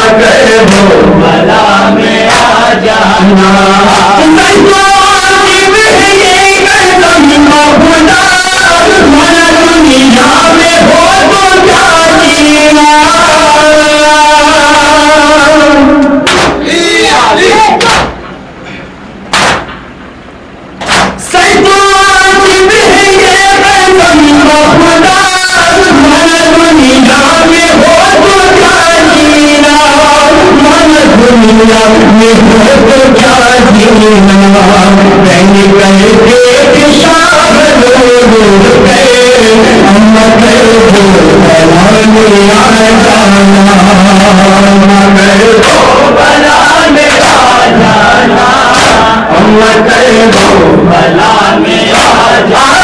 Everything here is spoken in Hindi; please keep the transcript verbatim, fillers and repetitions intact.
मगर वो बला में आ जाना। दुनिया में हो तो क्या जीना। दुनिया में हो तो क्या जीना। पहले करके शाम लोग गए मगर वो बला में आ जाना। मगर वो बला में आ जाना। मगर वो बला में आ जाना।